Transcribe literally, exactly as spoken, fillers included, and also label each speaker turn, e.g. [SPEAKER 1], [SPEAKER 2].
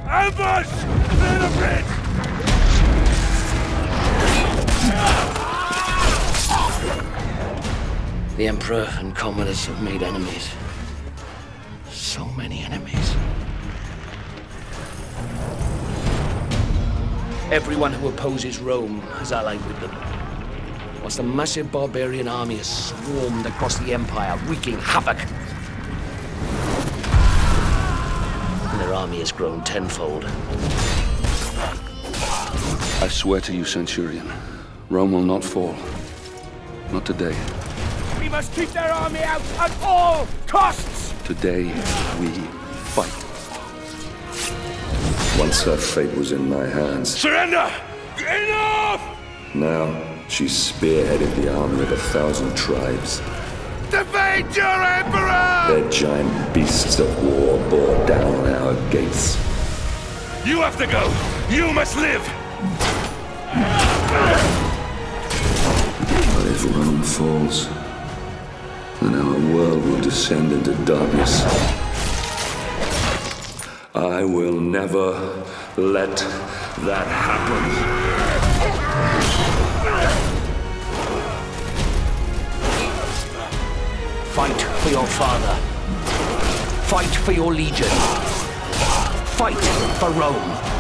[SPEAKER 1] Ambush! Clear the bridge!
[SPEAKER 2] The Emperor and Commodus have made enemies. So many enemies. Everyone who opposes Rome has allied with them. Whilst a massive barbarian army has swarmed across the Empire, wreaking havoc. And their army has grown tenfold.
[SPEAKER 3] I swear to you, Centurion, Rome will not fall. Not today.
[SPEAKER 1] We must keep their army out at all costs!
[SPEAKER 3] Today, we fight.
[SPEAKER 4] Once her fate was in my hands.
[SPEAKER 1] Surrender! Enough!
[SPEAKER 4] Now, she spearheaded the army of a thousand tribes.
[SPEAKER 1] Defeat your Emperor!
[SPEAKER 4] Their giant beasts of war bore down our gates.
[SPEAKER 1] You have to go! You must live!
[SPEAKER 4] But if Rome falls, then our world will descend into darkness. I will never let that happen.
[SPEAKER 2] Fight for your father. Fight for your legion. Fight for Rome.